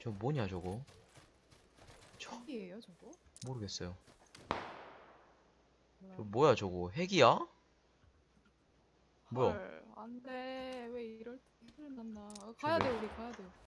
저 뭐냐 저거? 저 핵이에요 저거? 모르겠어요. 뭐야? 저 뭐야 저거? 핵이야? 뭐야? 헐 안돼 왜 이럴 때 핵을 만나 저 가야 왜? 돼 우리 가야 돼